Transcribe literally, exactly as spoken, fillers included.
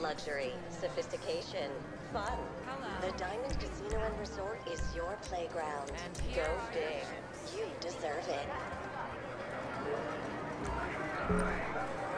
Luxury, sophistication, fun. Hello. The Diamond Casino and Resort is your playground. And here Go are your big. chips. You deserve it.